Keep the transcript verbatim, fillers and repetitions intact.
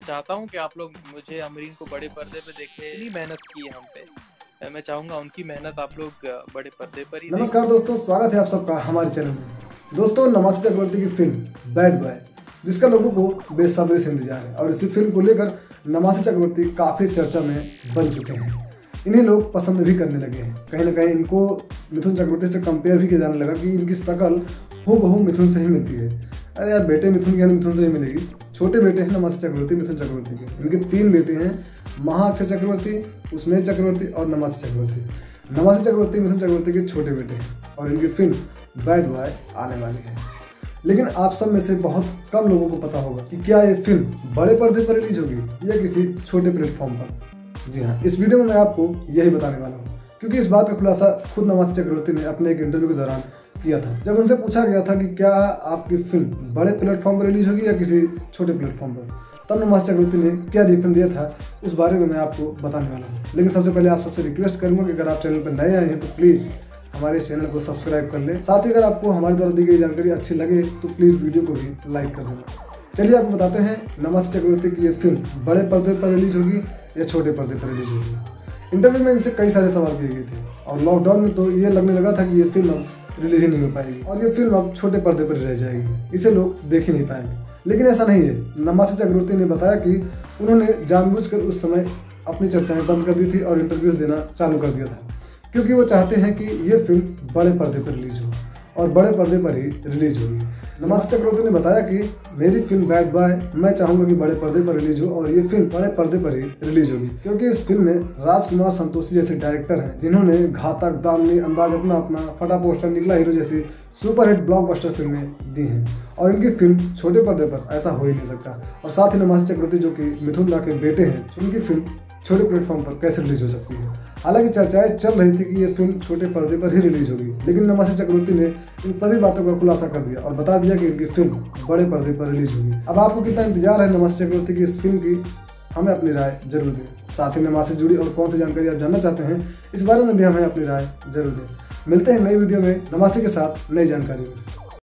चाहता हूँ कि आप लोग मुझे अमरीन को बड़े पर्दे पे देखें। इतनी मेहनत की है हम पे, मैं चाहूँगा उनकी मेहनत आप लोग बड़े पर्दे पर ही। नमस्कार दोस्तों, स्वागत है आप सबका हमारे चैनल में। दोस्तों, नमासी चक्रवर्ती की फिल्म बैड बॉय, जिसका लोगों को बेसब्री से इंतजार है, और इसी फिल्म को लेकर नमासी चक्रवर्ती काफ़ी चर्चा में बन चुके हैं। इन्हें लोग पसंद भी करने लगे हैं। कहीं ना कहीं इनको मिथुन चक्रवर्ती से कंपेयर भी किया जाने लगा कि इनकी शक्ल हूबहू मिथुन से ही मिलती है। अरे यार, बेटे मिथुन की मिथुन से ही मिलेगी। छोटे बेटे हैं नमासी चक्रवर्ती, मिथुन चक्रवर्ती के। इनके तीन बेटे हैं, महाअक्षय चक्रवर्ती, उसमें चक्रवर्ती और नमासी चक्रवर्ती। नमासी चक्रवर्ती मिथुन चक्रवर्ती के छोटे बेटे हैं और इनकी फिल्म बैड बॉय आने वाली है। लेकिन आप सब में से बहुत कम लोगों को पता होगा कि क्या ये फिल्म बड़े पर्दे पर रिलीज होगी या किसी छोटे प्लेटफॉर्म पर। जी हाँ, इस वीडियो में मैं आपको यही बताने वाला हूँ, क्योंकि इस बात का खुलासा खुद नमासी चक्रवर्ती ने अपने एक इंटरव्यू के दौरान किया था। जब उनसे पूछा गया था कि क्या आपकी फिल्म बड़े प्लेटफॉर्म पर रिलीज होगी या किसी छोटे प्लेटफॉर्म पर, तब नमासी चक्रवर्ती ने क्या रिएक्शन दिया था उस बारे में मैं आपको बताने वाला हूँ। लेकिन सबसे पहले आप सबसे रिक्वेस्ट करूंगा कि अगर आप चैनल पर नए आए हैं तो प्लीज़ हमारे चैनल को सब्सक्राइब कर लें। साथ ही अगर आपको हमारे द्वारा दी गई जानकारी अच्छी लगे तो प्लीज़ वीडियो को भी लाइक कर देना। चलिए आपको बताते हैं नमासी चक्रवर्ती की ये फिल्म बड़े पर्दे पर रिलीज होगी या छोटे पर्दे पर रिलीज होगी। इंटरव्यू में इनसे कई सारे सवाल किए गए थे और लॉकडाउन में तो ये लगने लगा था कि ये फिल्म अब रिलीज ही नहीं हो पाएगी और ये फिल्म अब छोटे पर्दे पर रह जाएगी, इसे लोग देख ही नहीं पाएंगे। लेकिन ऐसा नहीं है। नमासी चक्रवर्ती ने बताया कि उन्होंने जानबूझकर उस समय अपनी चर्चाएं बंद कर दी थी और इंटरव्यूज देना चालू कर दिया था, क्योंकि वो चाहते हैं कि ये फिल्म बड़े पर्दे पर रिलीज हो और बड़े पर्दे पर ही रिलीज होगी। नमासी चक्रवर्ती ने बताया कि मेरी फिल्म बैड बॉय मैं चाहूंगा कि बड़े पर्दे पर रिलीज हो और ये फिल्म बड़े पर्दे पर ही रिलीज होगी, क्योंकि इस फिल्म में राजकुमार संतोषी जैसे डायरेक्टर हैं जिन्होंने घातक, दामनी, अंदाज अपना अपना, फटा पोस्टर, निकला हीरो जैसी सुपरहिट ब्लॉकबस्टर फिल्में दी हैं और इनकी फिल्म छोटे पर्दे पर ऐसा हो ही नहीं सकता। और साथ ही नमासी चक्रवर्ती जो कि मिथुन दा के बेटे हैं, उनकी फिल्म छोटे प्लेटफॉर्म पर कैसे रिलीज हो सकती है। हालांकि चर्चाएं चल रही थी कि ये फिल्म छोटे पर्दे पर ही रिलीज होगी, लेकिन नमासी चक्रवर्ती ने इन सभी बातों का खुलासा कर दिया और बता दिया कि इनकी फिल्म बड़े पर्दे पर रिलीज होगी। अब आपको कितना इंतजार है नमासी चक्रवर्ती की इस फिल्म की, हमें अपनी राय जरूर दें। साथ ही नमासी से जुड़ी और कौन सी जानकारी आप जानना चाहते हैं इस बारे में भी हमें अपनी राय जरूर दें। मिलते हैं नई वीडियो में नमासी के साथ नई जानकारी में।